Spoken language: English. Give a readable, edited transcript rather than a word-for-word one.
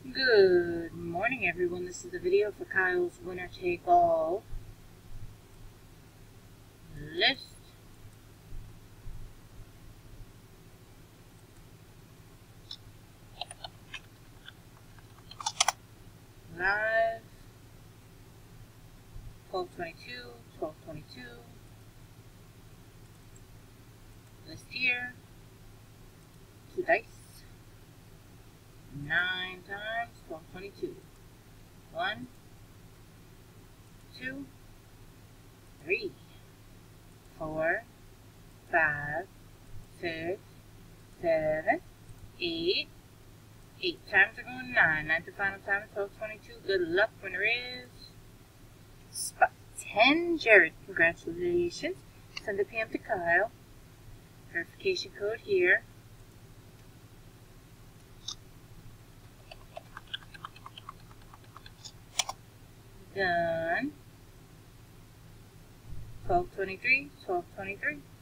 Good morning, everyone. This is the video for Kyle's winner take all list. Live 12/22, 12/22. List here. 2 dice. 9 times 12/22. 1, 2, 3, 4, 5, 6, 7, 8. 8 times are going 9. 9 to final time, 12/22. Good luck. Winner is spot 10. Jared, congratulations. Send a PM to Kyle. Verification code here. Done. 12/23, 12/23.